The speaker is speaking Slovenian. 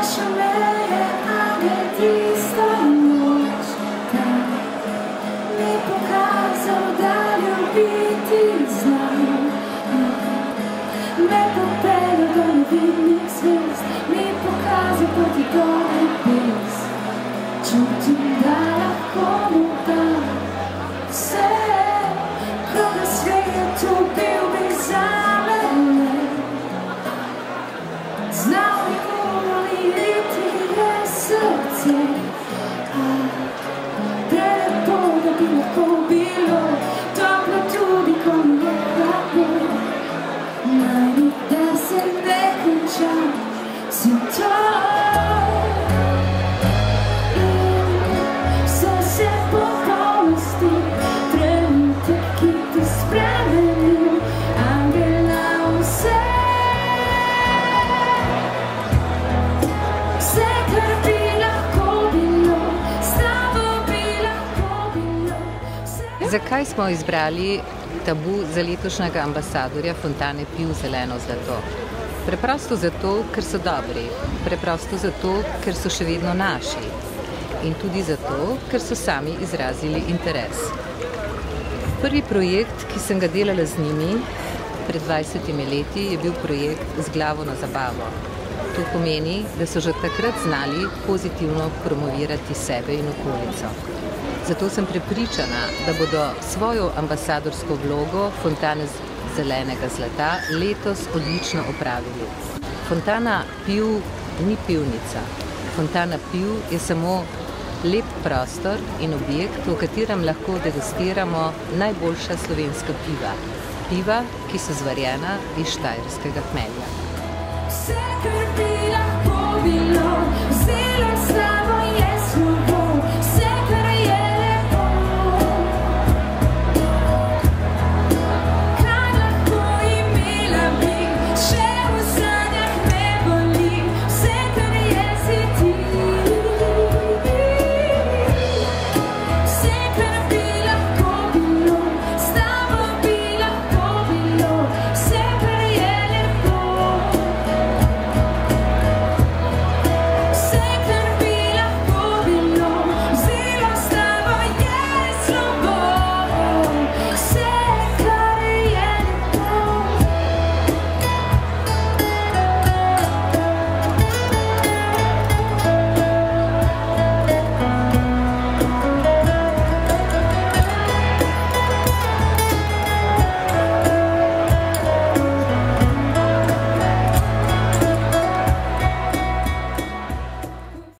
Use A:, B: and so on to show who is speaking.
A: Zakaj smo izbrali Tabu za letošnjega ambasadorja Fontane Piv zeleno zlato? Preprosto zato, ker so dobri. Preprosto zato, ker so še vedno naši. In tudi zato, ker so sami izrazili interes. Prvi projekt, ki sem ga delala z njimi pred 20 leti, je bil projekt Z glavo na zabavo. To pomeni, da so že takrat znali pozitivno promovirati sebe in okolico. Zato sem prepričana, da bodo svojo ambasadorsko vlogo Fontane zelenega zlata letos odlično opravili. Fontana Piv ni pivnica. Fontana Piv je samo lep prostor in objekt, v katerem lahko degustiramo najboljša slovenska piva. Piva, ki so zvarjena iz štajerskega hmelja.